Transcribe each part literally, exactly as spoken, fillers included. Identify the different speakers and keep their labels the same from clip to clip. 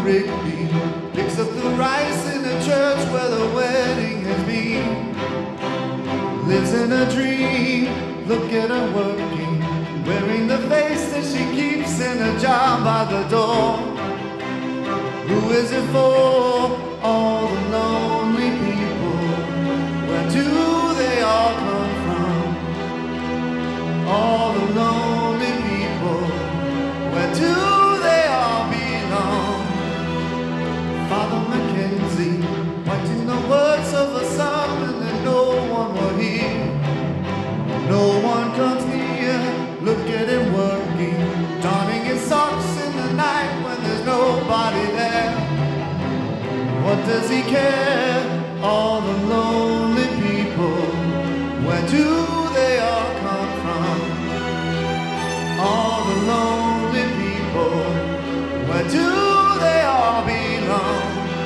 Speaker 1: Rigby picks up the rice in a church where the wedding has been. Lives in a dream, look at her working, wearing the face that she keeps in a jar by the door. Who is it for? All the lonely people. Where do they all come from? All the lonely people. Where do they all belong? Father Mackenzie, writing the words of a sermon that no one will hear. No one comes near, look at him working, donning his socks in the night when there's nobody there. What does he care? All the lonely people, where do they all come from? All the lonely people, where do they all belong?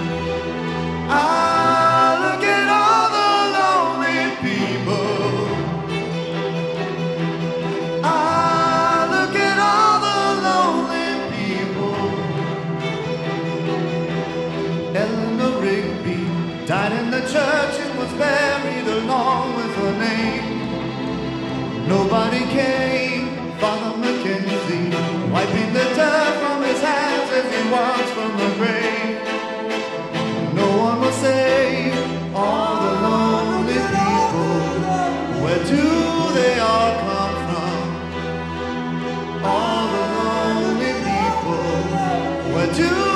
Speaker 1: Ah, look at all the lonely people. Ah, look at all the lonely people. Eleanor Rigby died in the church and was buried along with her name. Nobody came. Father Mackenzie wiping the dirt from his hands as he walks from the grave. No one will save all the lonely people. Where do they all come from? All the lonely people. Where do